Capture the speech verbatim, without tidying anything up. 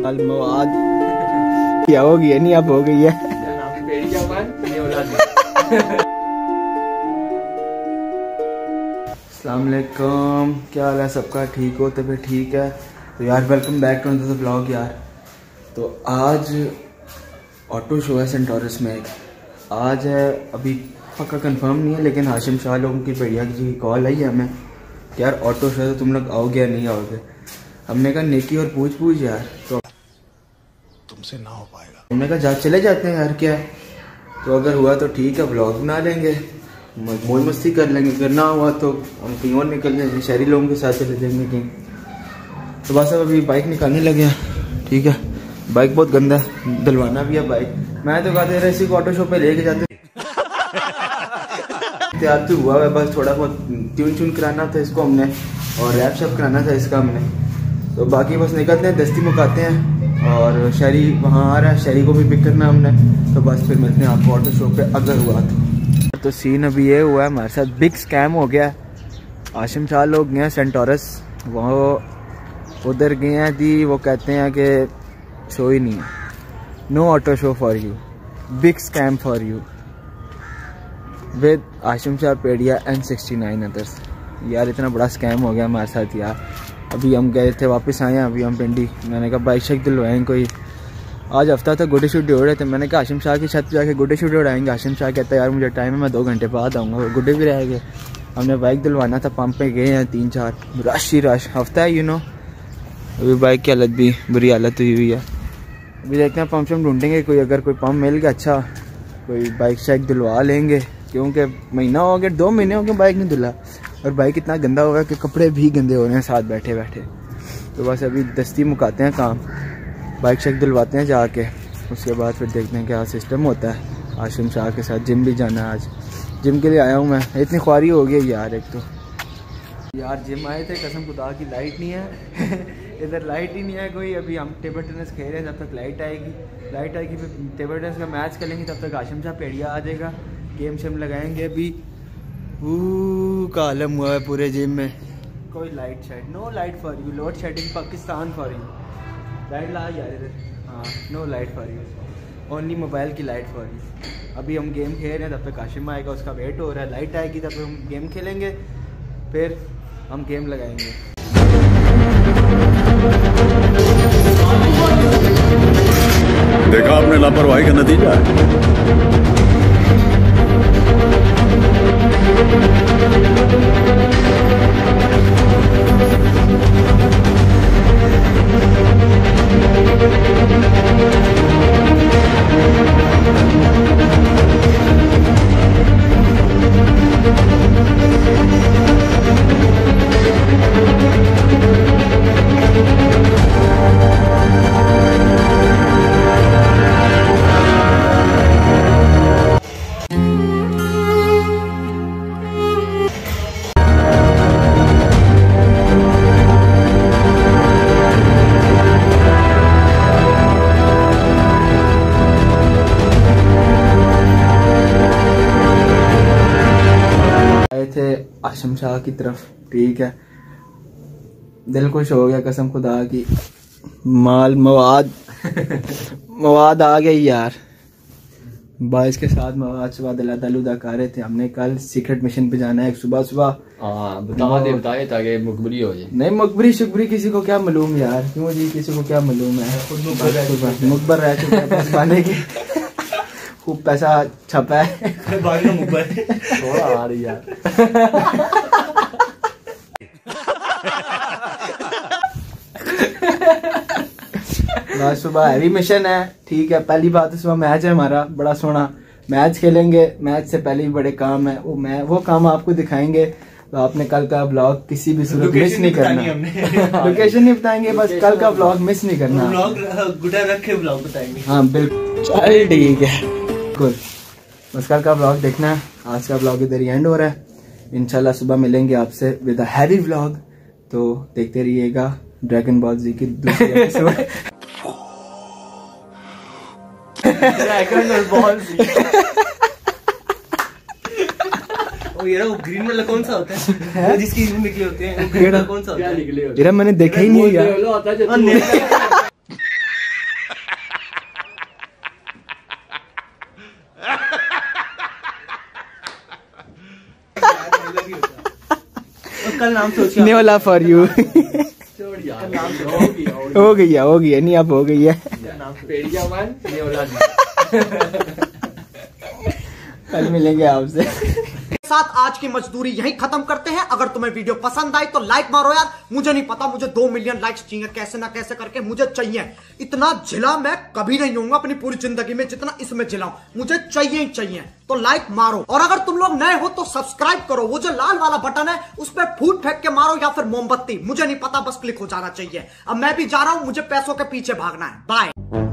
मवाद क्या हो गया नहीं, अब हो गई है। अस्सलाम वालेकुम, क्या हाल है सबका? ठीक हो? तबीयत ठीक है? तो यार welcome back to the vlog यार। तो आज ऑटो शो है सेंटोरस में। आज है, अभी पक्का कंफर्म नहीं है, लेकिन हाशिम शाह लोगों की बढ़िया की कॉल आई है हमें कि यार ऑटो शो है तो तुम लोग आओगे या नहीं आओगे। हमने कहा नेकी और पूछ पूछ यार, तो तुमसे ना हो पाएगा। हमने कहा जा चले जाते हैं यार, क्या है। तो अगर हुआ तो ठीक है, ब्लॉग बना लेंगे, मौज मस्ती कर लेंगे। अगर ना हुआ तो हम कहीं और निकल जाएंगे, शहरी लोगों के साथ चले जाएंगे कहीं। तो बस अब अभी बाइक निकालने लगे हैं, ठीक है। बाइक बहुत गंदा है, दिलवाना भी है बाइक। मैं तो कहते रहे इसी को ऑटो शो पे लेके जाते। तैयार तो हुआ है, बस थोड़ा बहुत ट्यून ट्यून कराना था इसको हमने, और रैप शैप कराना था इसका हमने। तो बाकी बस निकलते हैं, दस्ती मुकाते हैं, और शहरी वहाँ आ रहा है, शहरी को भी पिक करना हमने। तो बस फिर मिलते हैं आपको ऑटो शो पे अगर हुआ तो। तो सीन अभी ये हुआ है, हमारे साथ बिग स्कैम हो गया। हाशिम शाह लोग गए हैं सेंटोरस, वो उधर गए हैं जी। वो कहते हैं कि शो ही नहीं है, no auto show for you, big scam for you with Hashim Shah पेड़िया एंड सिक्सटी नाइन अदर्स। यार इतना बड़ा स्कैम हो गया हमारे साथ यार। अभी हम गए थे, वापस आए हैं अभी हम पिंडी। मैंने कहा बाइक शेक दिलवाएँ कोई, आज हफ्ता था गुड्डे शुड्डे उड़ रहे थे। मैंने कहा हाशिम शाह की छत पे जाके गुड्डे शुड्डे उड़ाएंगे। हाशिम शाह कहता है यार मुझे टाइम है, मैं दो घंटे बाद आऊँगा। गुड्डे भी रह गए। हमने बाइक दिलवाना था, पंप पे गए हैं तीन चार, रश ही रश, हफ्ता है यू नो। अभी बाइक की हालत भी बुरी हालत हुई हुई है। अभी देखते हैं पंप शम ढूंढेंगे कोई, अगर कोई पंप मिल गया अच्छा, कोई बाइक शेक दिलवा लेंगे। क्योंकि महीना हो गया, दो महीने हो गए बाइक नहीं धुला, और बाइक इतना गंदा हो गया कि कपड़े भी गंदे हो रहे हैं साथ बैठे बैठे। तो बस अभी दस्ती मुकाते हैं काम, बाइक शेक दिलवाते हैं जाके, उसके बाद फिर देखते हैं क्या सिस्टम होता है। हाशिम शाह के साथ जिम भी जाना है, आज जिम के लिए आया हूँ मैं। इतनी ख्वारी हो गई यार, एक तो यार जिम आए थे, कसम खुदा की लाइट नहीं है इधर लाइट ही नहीं है कोई। अभी हम टेबल टेनिस खेल रहे हैं, जब तक लाइट आएगी लाइट आएगी फिर टेबल टेनिस का मैच खेलेंगे, तब तक हाशिम शाह पेड़िया आ जाएगा, गेम शेम लगाएंगे। अभी का आलम हुआ है पूरे जिम में, कोई लाइट शाइट, no light for you, load shedding Pakistan for you. Light ला यार इधर, हाँ no light for you, only mobile की लाइट फॉर यू। अभी हम गेम खेल रहे हैं, तब तक हाशिम आएगा, उसका वेट हो रहा है। लाइट आएगी तब तक हम गेम खेलेंगे, फिर हम गेम लगाएंगे। देखा आपने लापरवाही का नतीजा है। हाशिम शाह की तरफ, ठीक है। दिल खुश हो गया कसम खुदा की, माल मवाद मवाद आ गई यार। बाइस के साथ मवाद सुबह दिला दलुदा कर रहे थे। हमने कल सीक्रेट मिशन पे जाना है सुबह सुबह। हाँ बता दे, बताए ताकि मुखबरी हो जाए। नहीं मुखबरी शुखबरी किसी को क्या मालूम यार, क्यों जी किसी को क्या मालूम है, मुखबर रह चुके हैं खाने की खूब पैसा छपा है थोड़ा आ रही यार आज सुबह हैवी मिशन है, ठीक है। पहली बात है सुबह मैच है हमारा, बड़ा सोना मैच खेलेंगे। मैच से पहले भी बड़े काम है, वो मैं वो काम आपको दिखाएंगे। तो आपने कल का ब्लॉग किसी भी सूरत मिस नहीं करना। लोकेशन नहीं बताएंगे, बस कल का ब्लॉग मिस नहीं करना। गुटा रख के ब्लॉग बताएंगे। हाँ बिल्कुल, चल ठीक है बिल्कुल। बस कल का ब्लॉग देखना है। आज का ब्लॉग इधर ही एंड हो रहा है। इंशाल्लाह सुबह मिलेंगे आपसे विद अ हैवी व्लॉग, तो देखते रहिएगा ड्रैगन बॉल जी की दूसरी एपिसोड। ड्रैगन बॉल जी ओ ये वो ग्रीन वाला कौन सा होता है, जिसकी निकले होते हैं, वो ग्रीन वाला कौन सा होता है? यार मैंने देखा ही नहीं यार। कल नाम सोचिए। न्योला फॉर यू। छोड़ यार, नाम तो हो गया, हो गया। हो गई है, हो गई है, नहीं अब हो गई है। पेड़िया वन न्योला। कल मिलेंगे आपसे। साथ आज की मजदूरी यहीं खत्म करते हैं। अगर तुम्हें वीडियो पसंद आई तो लाइक मारो यार। मुझे नहीं पता, मुझे दो मिलियन लाइक्स चाहिए, कैसे ना कैसे करके मुझे चाहिए। इतना झिला मैं कभी नहीं होऊंगा अपनी पूरी जिंदगी में जितना इसमें झिलाऊं। मुझे चाहिए ही चाहिए, तो लाइक मारो। और अगर तुम लोग नए हो तो सब्सक्राइब करो। वो जो लाल वाला बटन है उस पर फूट फेंक के मारो या फिर मोमबत्ती, मुझे नहीं पता, बस क्लिक हो जाना चाहिए। अब मैं भी जा रहा हूं, मुझे पैसों के पीछे भागना है। बाय।